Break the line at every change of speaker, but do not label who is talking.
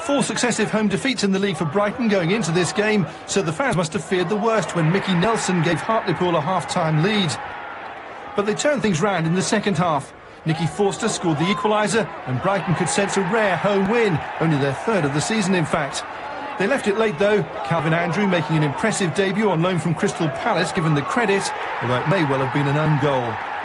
4 successive home defeats in the league for Brighton going into this game, so the fans must have feared the worst when Micky Nelson gave Hartlepool a half-time lead. But they turned things round in the second half. Nicky Forster scored the equaliser, and Brighton could sense a rare home win, only their 3rd of the season in fact. They left it late though, Calvin Andrew making an impressive debut on loan from Crystal Palace given the credit, although it may well have been an own goal.